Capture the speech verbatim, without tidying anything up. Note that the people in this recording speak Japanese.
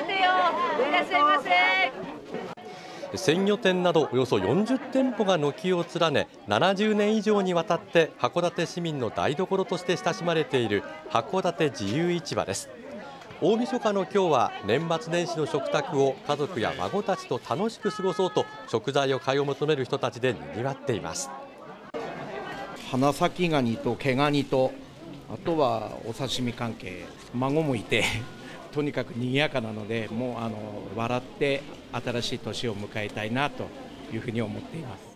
てよ。いらっしゃいませ。 鮮魚店などおよそよんじゅってんぽが軒を連ね、ななじゅうねん以上にわたって函館市民の台所として親しまれている函館自由市場です。大晦日の今日は年末年始の食卓を家族や孫たちと楽しく過ごそうと食材を買い求める人たちで賑わっています。 花咲ガニと毛ガニと、あとはお刺身関係、孫もいてとにかく賑やかなので、もうあの笑って新しい年を迎えたいなというふうに思っています。